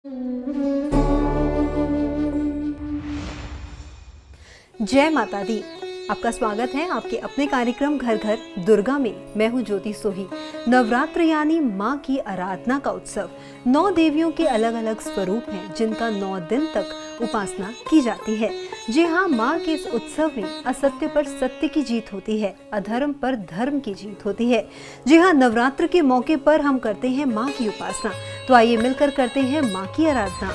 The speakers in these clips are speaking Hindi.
जय माता दी। आपका स्वागत है आपके अपने कार्यक्रम घर घर दुर्गा में। मैं हूँ ज्योति सोही। नवरात्र यानी माँ की आराधना का उत्सव। 9 देवियों के अलग अलग स्वरूप हैं जिनका 9 दिन तक उपासना की जाती है। जी हाँ, माँ के इस उत्सव में असत्य पर सत्य की जीत होती है, अधर्म पर धर्म की जीत होती है। जी हाँ, नवरात्र के मौके पर हम करते हैं माँ की उपासना। तो आइए मिलकर करते हैं माँ की आराधना।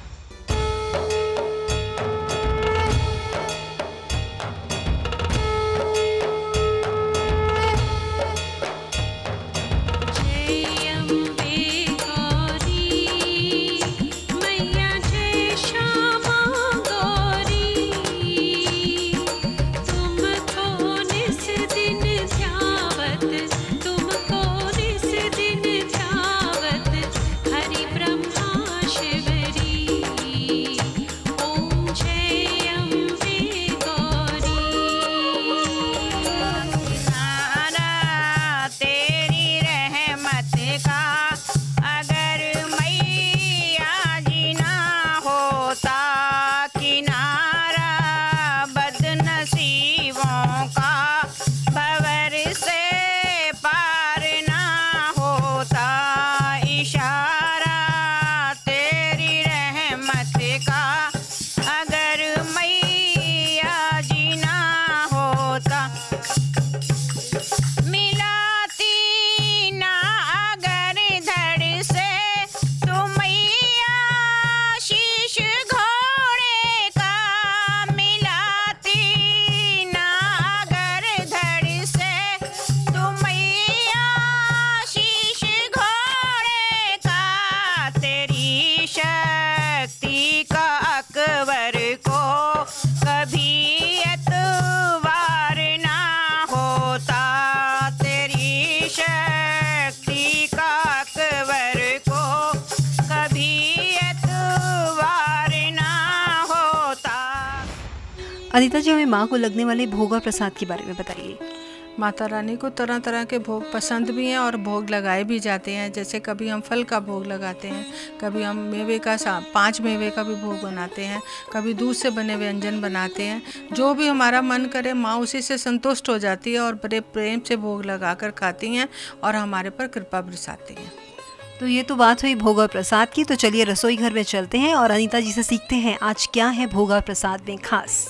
अनीता जी, हमें माँ को लगने वाले भोग और प्रसाद के बारे में बताइए। माता रानी को तरह तरह के भोग पसंद भी हैं और भोग लगाए भी जाते हैं। जैसे कभी हम फल का भोग लगाते हैं, कभी हम मेवे का 5 मेवे का भी भोग बनाते हैं, कभी दूध से बने व्यंजन बनाते हैं। जो भी हमारा मन करे माँ उसी से संतुष्ट हो जाती है और बड़े प्रेम से भोग लगा कर खाती हैं और हमारे पर कृपा बरसाती हैं। तो ये तो बात हुई भोग और प्रसाद की। तो चलिए रसोई घर में चलते हैं और अनीता जी से सीखते हैं आज क्या है भोग और प्रसाद में खास।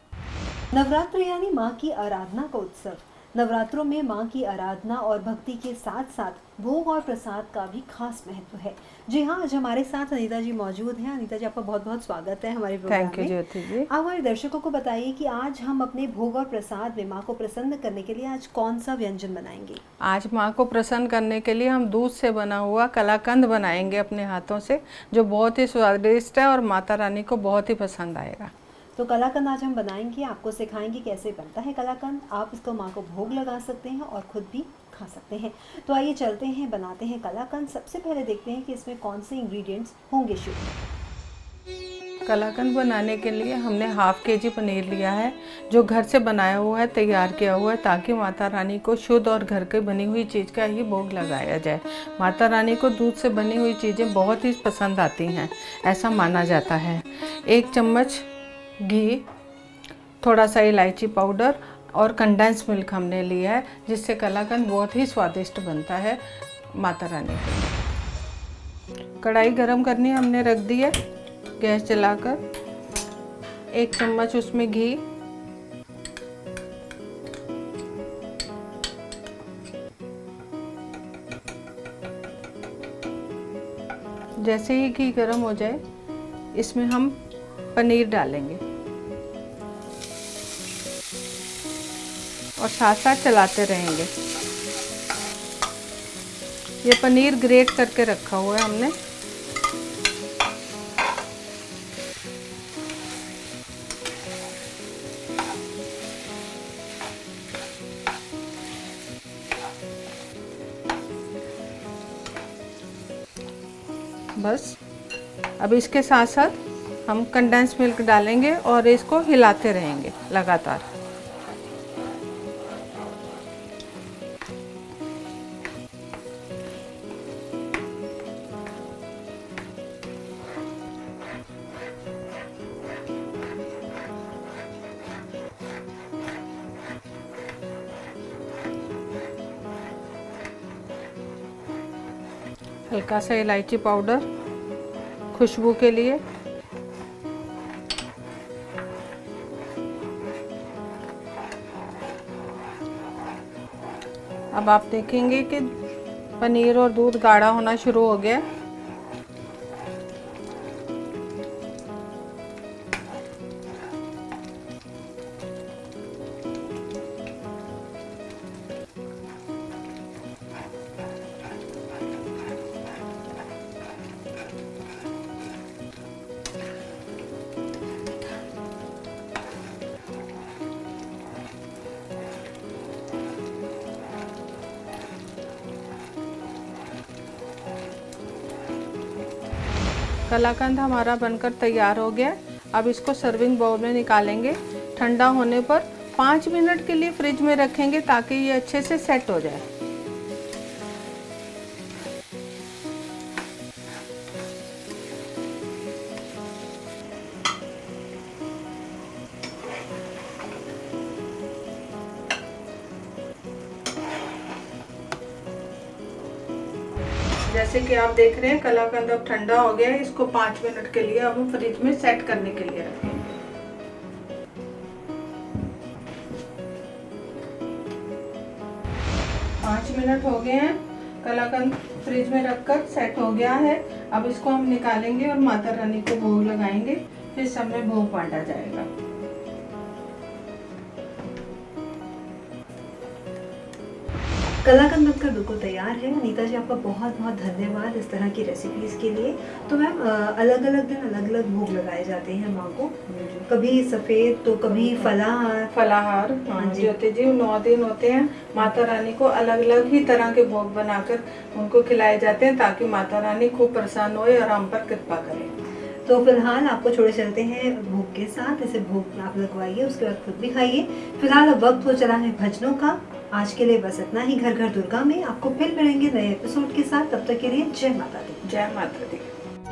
नवरात्र यानी माँ की आराधना का उत्सव। नवरात्रों में माँ की आराधना और भक्ति के साथ साथ भोग और प्रसाद का भी खास महत्व है। जी हाँ, आज हमारे साथ अनीता जी मौजूद हैं। अनीता जी, आपका बहुत बहुत स्वागत है हमारे प्रोग्राम में। Thank you Jyoti ji. आप हमारे दर्शकों को बताइए कि आज हम अपने भोग और प्रसाद में माँ को प्रसन्न करने के लिए आज कौन सा व्यंजन बनाएंगे। आज माँ को प्रसन्न करने के लिए हम दूध से बना हुआ कलाकंद बनाएंगे अपने हाथों से, जो बहुत ही स्वादिष्ट है और माता रानी को बहुत ही पसंद आएगा। तो कलाकंद आज हम बनाएंगे, आपको सिखाएंगे कैसे बनता है कलाकंद। आप इसको माँ को भोग लगा सकते हैं और खुद भी खा सकते हैं। तो आइए चलते हैं, बनाते हैं कलाकंद। सबसे पहले देखते हैं कि इसमें कौन से इंग्रेडिएंट्स होंगे शुद्ध। कलाकंद बनाने के लिए हमने ½ kg पनीर लिया है, जो घर से बनाया हुआ है, तैयार किया हुआ है, ताकि माता रानी को शुद्ध और घर की बनी हुई चीज़ का ही भोग लगाया जाए। माता रानी को दूध से बनी हुई चीज़ें बहुत ही पसंद आती हैं, ऐसा माना जाता है। 1 चम्मच घी, थोड़ा सा इलायची पाउडर और कंडेंस मिल्क हमने लिया है, जिससे कलाकंद बहुत ही स्वादिष्ट बनता है माता रानी को। कढ़ाई गरम करनी हमने रख दी है गैस जलाकर। 1 चम्मच उसमें घी, जैसे ही घी गरम हो जाए इसमें हम पनीर डालेंगे और साथ साथ चलाते रहेंगे। ये पनीर ग्रेट करके रखा हुआ है हमने। बस अब इसके साथ साथ हम कंडेंस मिल्क डालेंगे और इसको हिलाते रहेंगे लगातार। हल्का सा इलायची पाउडर खुशबू के लिए। अब आप देखेंगे कि पनीर और दूध गाढ़ा होना शुरू हो गया। कलाकंद हमारा बनकर तैयार हो गया। अब इसको सर्विंग बाउल में निकालेंगे। ठंडा होने पर 5 मिनट के लिए फ्रिज में रखेंगे ताकि ये अच्छे से सेट हो जाए। जैसे कि आप देख रहे हैं कलाकंद अब ठंडा हो गया है। इसको 5 मिनट के लिए अब हम फ्रिज में सेट करने के लिए रखेंगे। 5 मिनट हो गए हैं। कलाकंद फ्रिज में रखकर सेट हो गया है। अब इसको हम निकालेंगे और माता रानी को भोग लगाएंगे। फिर सब में भोग बांटा जाएगा। कलाकंद बनकर बिल्कुल तैयार है। अनीता जी, आपका बहुत बहुत धन्यवाद इस तरह की रेसिपीज़ के लिए। तो मैम, अलग अलग दिन अलग अलग भोग लगाए जाते हैं माँ को, कभी सफ़ेद तो कभी फलाहार। हाँ ज्योति जी, 9 दिन होते हैं। माता रानी को अलग अलग ही तरह के भोग बनाकर उनको खिलाए जाते हैं ताकि माता रानी खूब प्रसन्न होए और हम पर कृपा करें। तो फिलहाल आपको छोड़े चलते हैं भोग के साथ। इसे भोग आप लगवाइए, उसके बाद खुद भी खाइए। फिलहाल अब वक्त हो चला है भजनों का। आज के लिए बस इतना ही। घर घर दुर्गा में आपको फिर मिलेंगे नए एपिसोड के साथ। तब तक के लिए जय माता दी। जय माता दी।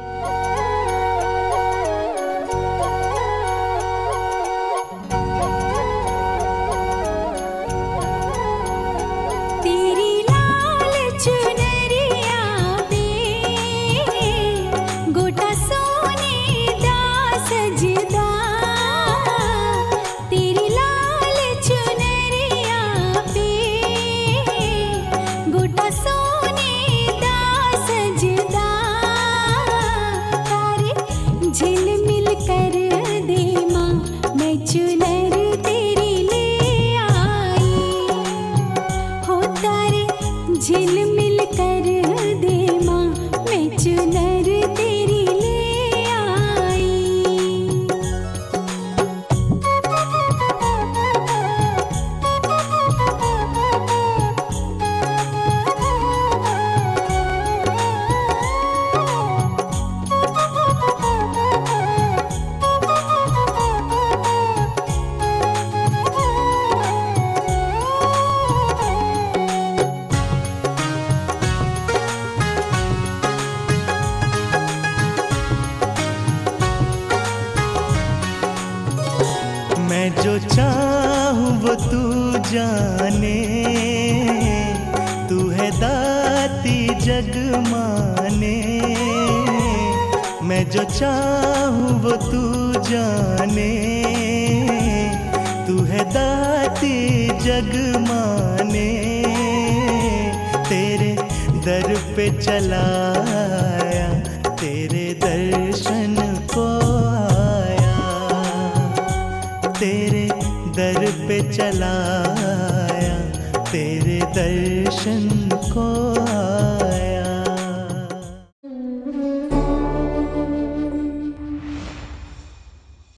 मैं जो चाहूँ वो तू जाने, तू है दाती जग माने। मैं जो चाहूँ वो तू जाने, तू है दाती जग माने। तेरे दर पे चला आया, तेरे दर्शन को तेरे दर पे चला आया, तेरे दर्शन